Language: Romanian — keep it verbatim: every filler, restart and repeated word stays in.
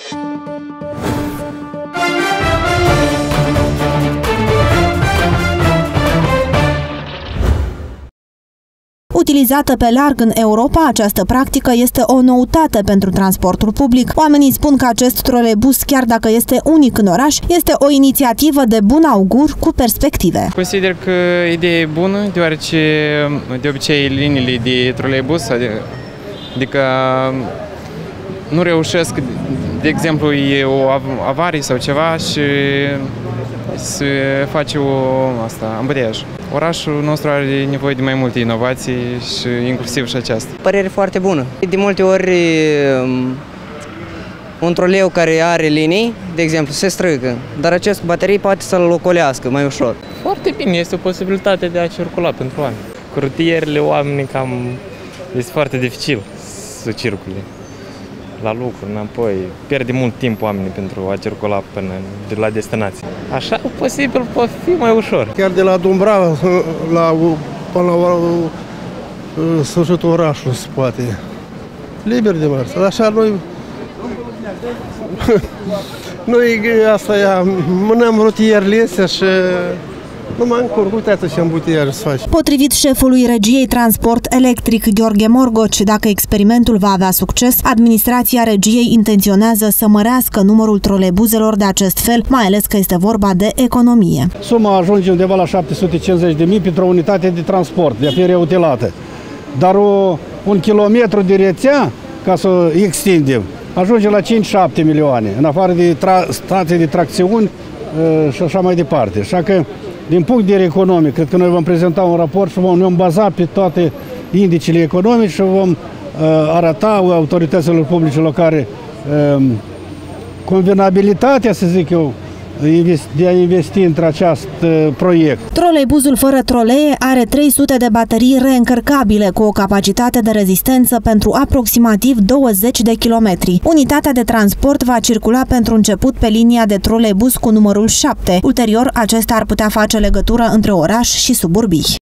Utilizată pe larg în Europa, această practică este o noutate pentru transportul public. Oamenii spun că acest troleibus, chiar dacă este unic în oraș, este o inițiativă de bun augur cu perspective. Consider că ideea e bună, deoarece de obicei liniile de troleibus, adică nu reușesc, de exemplu, e o avarie sau ceva și se face o asta, ambuteiaj. Orașul nostru are nevoie de mai multe inovații și inclusiv și aceasta. Părere foarte bună. De multe ori un troleu care are linii, de exemplu, se strigă, dar acest cu baterii poate să-l ocolească mai ușor. Foarte bine, este o posibilitate de a circula pentru oameni. Cu rutierile, oamenii cam este foarte dificil să circule la lucru, înapoi. Pierde mult timp oamenii pentru a circula până de la destinație. Așa, posibil, poate fi mai ușor. Chiar de la Dumbrava la, până la sfârșitul orașului se poate. Liber de mers. Așa noi... noi asta e, mânăm rutierile astea și... Nu mă încurc, uitați ce ambuteiaj se face. Potrivit șefului Regiei Transport Electric, Gheorghe Morgoci, dacă experimentul va avea succes, administrația Regiei intenționează să mărească numărul troleibuzelor de acest fel, mai ales că este vorba de economie. Suma ajunge undeva la șapte sute cincizeci de mii pentru o unitate de transport, de a fi reutilată. Dar o, un kilometru de rețea, ca să o extindem, ajunge la cinci șapte milioane, în afară de stații de tracțiuni și așa mai departe. Așa că, din punct de vedere economic, cred că noi vom prezenta un raport și vom, vom baza pe toate indicele economice și vom uh, arăta autorităților publice locale uh, convenabilitatea, să zic eu, de a investi într acest uh, proiect. Troleibuzul fără trolee are trei sute de baterii reîncărcabile cu o capacitate de rezistență pentru aproximativ douăzeci de kilometri. Unitatea de transport va circula pentru început pe linia de troleibuz cu numărul șapte. Ulterior, acesta ar putea face legătură între oraș și suburbii.